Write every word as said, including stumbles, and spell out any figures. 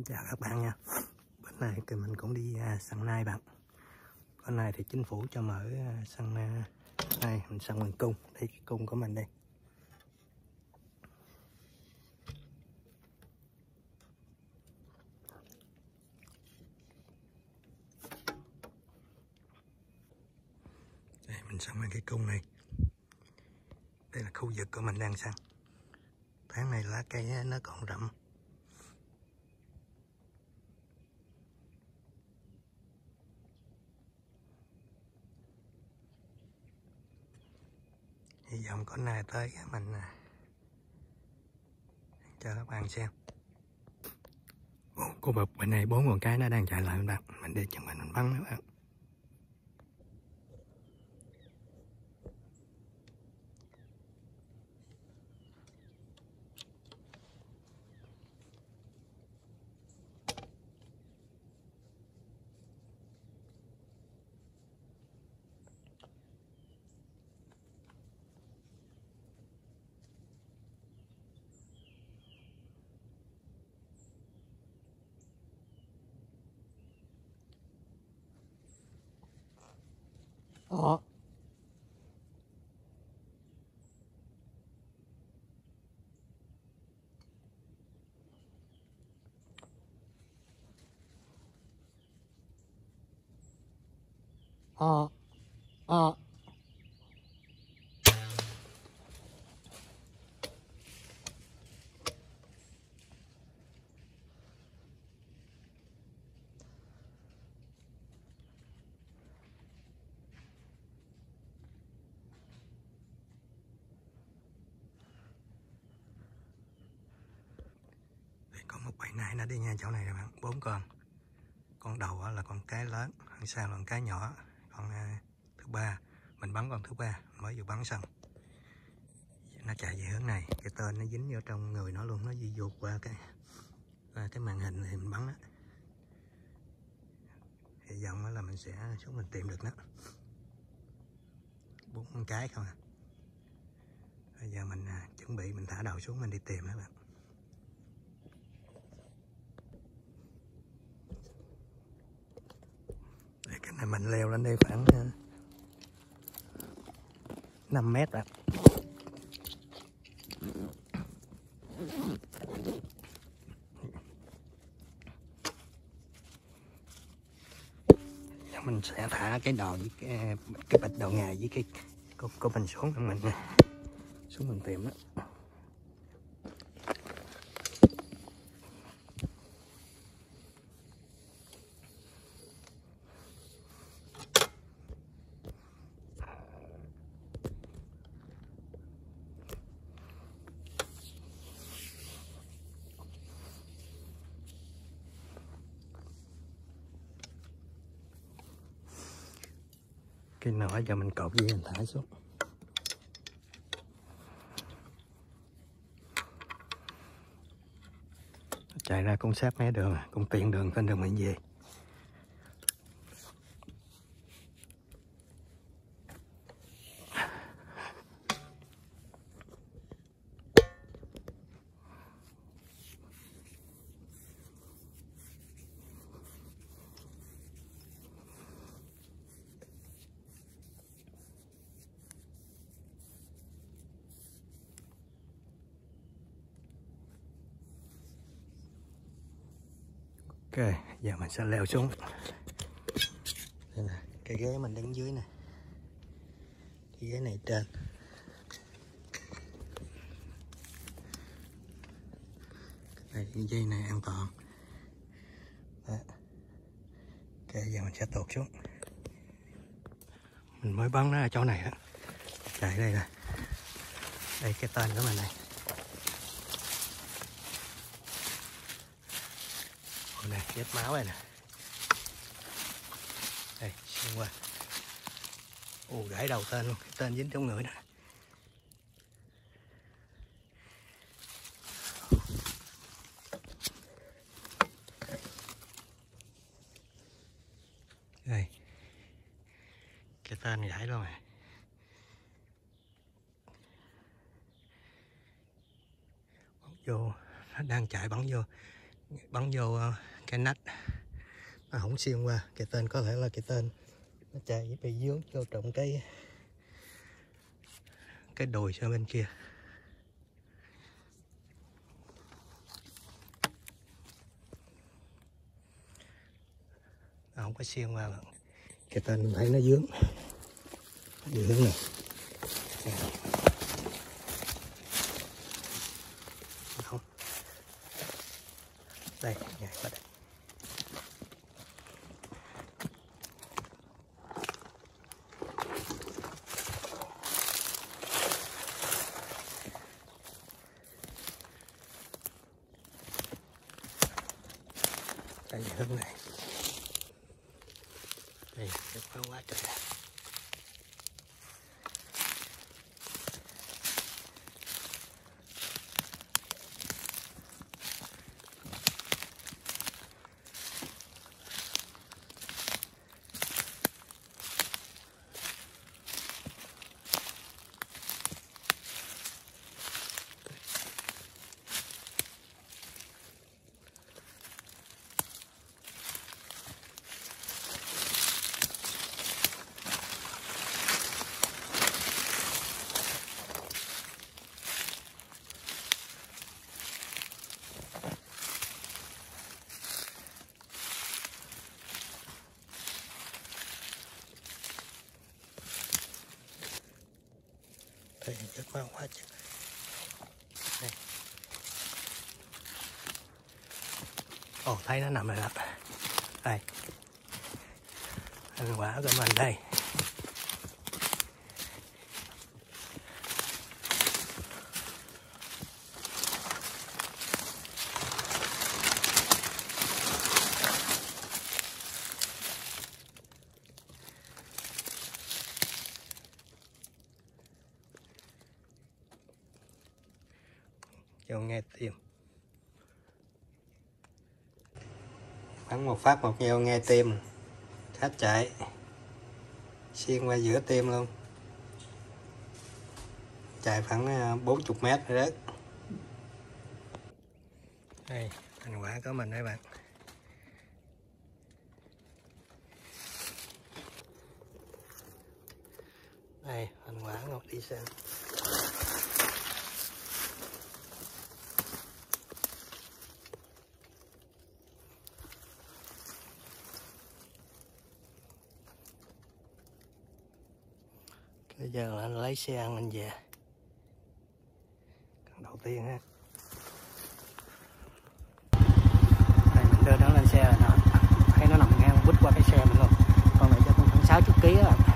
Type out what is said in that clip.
Xin chào các bạn nha. Bữa nay thì mình cũng đi uh, săn nai bạn. Bữa nay thì chính phủ cho mở uh, săn uh, nai, mình săn bằng cung. Đây cái cung của mình đây. Đây mình săn bằng cái cung này. Đây là khu vực của mình đang săn. Tháng này lá cây nó còn rậm. Hy vọng có nai tới mình cho các bạn xem. Cô bực bên này bốn con cái nó đang chạy lại các bạn. Mình đi chừng mình, mình bắn các bạn. Ờ. Ờ. Ờ. Có một bầy nai nó đi ngang chỗ này các bạn, bốn con. Con đầu là con cái lớn, đằng sau là con cái nhỏ, con thứ ba mình bắn con thứ ba mới vừa bắn xong. Nó chạy về hướng này, cái tên nó dính vô trong người nó luôn, nó di vụt qua cái cái màn hình thì mình bắn á. Hy vọng là mình sẽ xuống mình tìm được nó. Bốn con cái không à. Bây giờ mình chuẩn bị mình thả đầu xuống mình đi tìm đó bạn. Đây, cái này mình leo lên đây khoảng năm mét bạn. Mình sẽ thả cái đò với cái, cái bịch đầu nghề với cái cô, cô mình xuống mình xuống mình tìm đó. Cái nỏ giờ mình cột dây mình thả xuống. Chạy ra cũng sát mé đường, cũng tiện đường trên đường mình về. Ok, giờ mình sẽ leo xuống. Đây nè, cái ghế mình đứng dưới nè. Cái ghế này trên. Đây, cái dây này an toàn. Đó. Ok, giờ mình sẽ tuột xuống. Mình mới bắn nó ở chỗ này đó. Chạy đây nè. Đây cái tên của mình này. Đây, vết máu này nè. Đây, xuyên qua. Ồ, gãy đầu tên luôn, cái tên dính trong người nè. Đây. Cái tên gãy luôn rồi. Bắn vô, nó đang chạy bắn vô. bắn vô cái nách nó không xuyên qua. Cái tên có thể là cái tên nó chạy bị dướng vô trong cái cái đùi sang bên kia. Nó không có xuyên qua bạn. Cái tên thấy nó dướng dướng này. Không. Đây, nhảy qua đây. Đây hướng này. Đây, nó quá trời. Đây, chất máu quá chừng. Đây. Ồ, thấy nó nằm rồi đó. Đây. Ăn quả của mình đây. Cho nghe tim. Bắn một phát một nheo nghe tim. Khách chạy xuyên qua giữa tim luôn. Chạy khoảng bốn mươi mét rồi đó. Đây, thành quả của mình đấy bạn. Đây, thành quả ngọc đi xem. Bây giờ là anh lấy xe ăn anh về. Con đầu tiên ha. Đây mình đưa nó lên xe rồi nè. Thấy nó nằm ngang bít qua cái xe mình luôn. Còn lại cho con khoảng sáu mươi ký á.